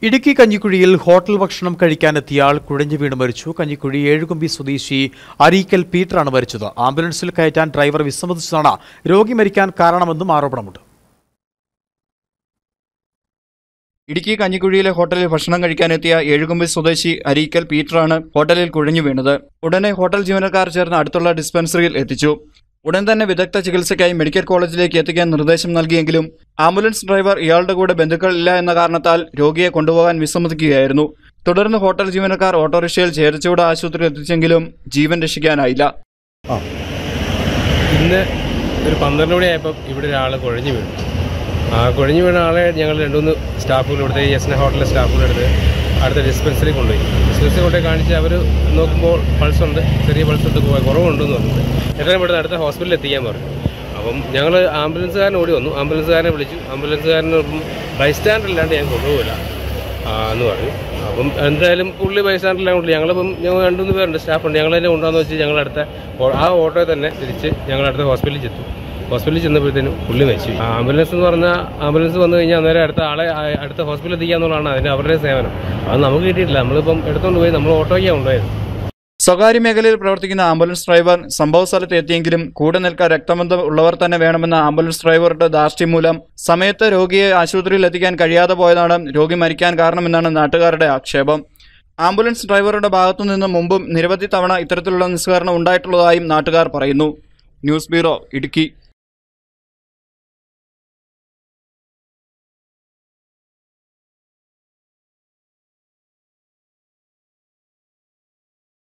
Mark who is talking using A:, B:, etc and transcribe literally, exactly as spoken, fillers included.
A: Idukki കഞ്ഞിക്കുഴിയിൽ hotel ഭക്ഷണം കഴിക്കാനെത്തിയ ആൾ കുഴഞ്ഞു വീണ് മരിച്ചു. കഞ്ഞിക്കുഴി ഏഴുകുമ്പി സ്വദേശി അരീക്കൽ പീറ്ററാണ് മരിച്ചത്. ആംബുലൻസിൽ കയറ്റാൻ ഡ്രൈവർ വിസമ്മതിച്ചതാണ് രോഗി മരിക്കാൻ കാരണമെന്നും ആരോപണമുണ്ട്.
B: ഇടുക്കി കഞ്ഞിക്കുഴിയിലെ ഹോട്ടലിൽ ഭക്ഷണം കഴിക്കാനെത്തിയ ഏഴുകുമ്പി സ്വദേശി അരീക്കൽ പീറ്ററാണ് ഹോട്ടലിൽ കുഴഞ്ഞു വീണത്. ഉടനെ ഹോട്ടൽ ജീവനക്കാർ ചേർന്ന് അടുത്തുള്ള ഡിസ്പെൻസറിയിൽ എത്തിച്ചു. ഉടൻ തന്നെ വിദഗ്ധ ചികിത്സയ്ക്കായി മെഡിക്കൽ കോളേജിലേക്ക് എത്തിക്കാൻ നിർദ്ദേശം നൽകിയെങ്കിലും ആംബുലൻസ് ഡ്രൈവർ ഇയാളുടെ കൂടെ ബന്ധുക്കൾ ഇല്ല എന്ന കാരണത്താൽ രോഗിയെ കൊണ്ടുപോകാൻ വിസമ്മതിക്കുകയായിരുന്നു. തുടർന്ന് ഹോട്ടൽ ജീവനക്കാർ ഓട്ടോറിക്ഷയിൽ ചേരച്ചൂട് ആശുപത്രിയിൽ എത്തിച്ചെങ്കിലും ജീവൻ രക്ഷിക്കാനായില്ല.
C: ഇന്ന് ഒരു പന്ത്രണ്ട് മണിയായപ്പോൾ ഇവിടെ ഒരാൾ കുഴഞ്ഞു വീണു. ആ കുഴഞ്ഞു വീണ ആളെ ഞങ്ങൾ രണ്ടുമൂന്ന് സ്റ്റാഫുകൾ ഇവിടുത്തെ യെസ്ന ഹോട്ടലിലെ സ്റ്റാഫുകളെടുത്ത് അടുത്ത ഡിസ്പെൻസറി കൊണ്ടുപോയി. ഡിസ്പെൻസറി കൊണ്ടുപോയി കാണിച്ച് അവർ നോക്കുമ്പോൾ പൾസുണ്ട്, ചെറിയ പൾസുണ്ട്, കുറവുണ്ടെന്ന് പറഞ്ഞിട്ട് എത്രയും പെട്ടെന്ന് അടുത്ത ഹോസ്പിറ്റലിൽ എത്തിക്കാൻ പറഞ്ഞു. അപ്പം ഞങ്ങൾ ആംബുലൻസുകാരൻ ഓടി വന്നു. ആംബുലൻസുകാരനെ വിളിച്ചു. ആംബുലൻസുകാരനൊപ്പം ബൈസ്റ്റാൻഡർ ഇല്ലാണ്ട് ഞാൻ കൊണ്ടുപോകില്ല എന്ന് പറഞ്ഞു. അപ്പം എന്തായാലും പുള്ളി ബൈസ്റ്റാൻഡറിലാണ് കൊണ്ട് ഞങ്ങളിപ്പം ഞങ്ങൾ രണ്ടുമൂന്ന് പേരുണ്ട്, സ്റ്റാഫുണ്ട്. ഞങ്ങൾ തന്നെ കൊണ്ടുവന്ന് വെച്ച് ഞങ്ങളടുത്ത ആ ഓട്ടോയിൽ തന്നെ തിരിച്ച് ഞങ്ങളടുത്ത ഹോസ്പിറ്റലിൽ ചെത്തു. ഹോസ്പിറ്റലിൽ ചെന്നപ്പോഴത്തേനും പുള്ളി മരിച്ചു. ആംബുലൻസ് എന്ന് പറഞ്ഞാൽ ആംബുലൻസ് വന്നു കഴിഞ്ഞാൽ അന്നേരം അടുത്ത ആളെ അടുത്ത ഹോസ്പിറ്റലിൽ എത്തിക്കുക എന്നുള്ളതാണ് അതിന് അവരുടെ സേവനം. അത് നമുക്ക് കിട്ടിയിട്ടില്ല. നമ്മളിപ്പം എടുത്തുകൊണ്ട് പോയി നമ്മൾ ഓട്ടോയ്ക്കാണ് കൊണ്ടുപോയത്.
B: സ്വകാര്യ മേഖലയിൽ പ്രവർത്തിക്കുന്ന ആംബുലൻസ് ഡ്രൈവർ സംഭവ സ്ഥലത്ത് എത്തിയെങ്കിലും കൂടെ നിൽക്കാൻ രക്തബന്ധം ഉള്ളവർ തന്നെ വേണമെന്ന ആംബുലൻസ് ഡ്രൈവറുടെ ധാർഷ്ട്യം മൂലം സമയത്ത് രോഗിയെ ആശുപത്രിയിൽ എത്തിക്കാൻ കഴിയാതെ പോയതാണ് രോഗി മരിക്കാൻ കാരണമെന്നാണ് നാട്ടുകാരുടെ ആക്ഷേപം. ആംബുലൻസ് ഡ്രൈവറുടെ ഭാഗത്തു നിന്ന് മുമ്പും നിരവധി തവണ ഇത്തരത്തിലുള്ള നിസ്സഹകരണം ഉണ്ടായിട്ടുള്ളതായും നാട്ടുകാർ പറയുന്നു. News bureau, Idukki.